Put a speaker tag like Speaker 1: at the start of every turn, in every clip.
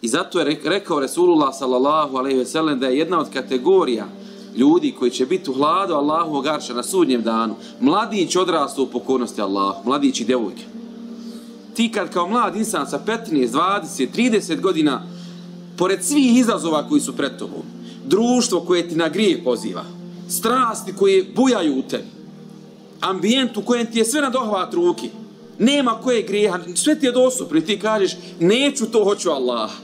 Speaker 1: I zato je rekao Resulullah sallallahu alejhi ve sellem da je jedna od kategorija ljudi koji će biti u hladu Allahovog arša na sudnjem danu, mladić odrastao u pokornosti Allahu, mladić i djevojke. Ti kad kao mlad insan sa 15, 20, 30 godina, pored svih izazova koji su pred tobom, društvo koje ti na grijeh poziva, strasti koje bujaju u tebi, ambijent u kojem ti je sve na dohvat ruki, nema koje grijeha, sve ti je dostupno i ti kažeš neću to, hoću Allaha.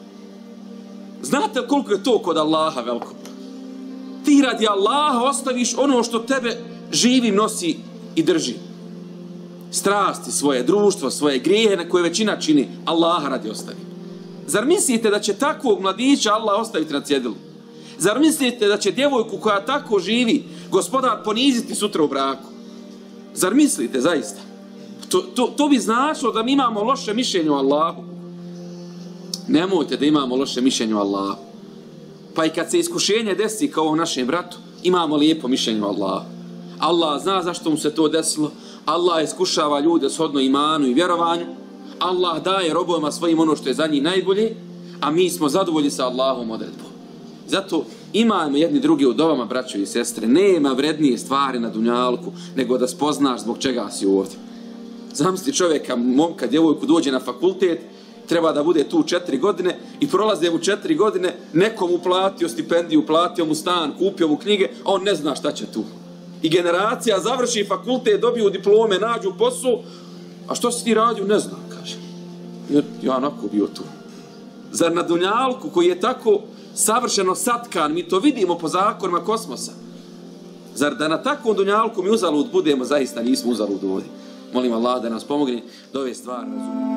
Speaker 1: Znate koliko je to kod Allaha veliko? Ti radi Allaha ostaviš ono što tebe živi, nosi i drži. Strasti svoje, društvo svoje, grijehe na koje većina čini, Allaha radi ostavi. Zar mislite da će takvog mladića Allah ostaviti na cjedilu? Zar mislite da će djevojku koja tako živi Gospodar poniziti sutra u braku? Zar mislite zaista? To bi značilo da mi imamo loše mišljenje o Allahu. Nemojte da imamo loše mišljenje o Allahu. Pa i kad se iskušenje desi kao našem bratu, imamo lijepo mišljenje o Allahu. Allah zna zašto mu se to desilo. Allah iskušava ljude shodno imanu i vjerovanju. Allah daje robovima svojim ono što je za njih najbolje, a mi smo zadovoljni sa Allahom odredbom. Zato imajmo jedni drugi u dovama, braćo i sestre. Nema vrednije stvari na dunjalku nego da spoznaš zbog čega si ovdje. Zamisli čovjeka, momka, djevojku dođe na fakultet, treba da bude tu 4 godine i prolaze mu 4 godine, nekom uplatio stipendiju, platio mu stan, kupio mu knjige, a on ne zna šta će tu. I generacija završi fakultet, dobiju diplome, nađu posao, a što si ti radio? Ne znam, kaže. Ja onako bio tu. Zar na dunjalku koji je tako savršeno satkan, mi to vidimo po zakonima kosmosa, zar da na takvom dunjalku mi uzalud budemo, zaista nismo uzalud ovdje. Molim Allah da nas pomogne da ove stvari razumijemo.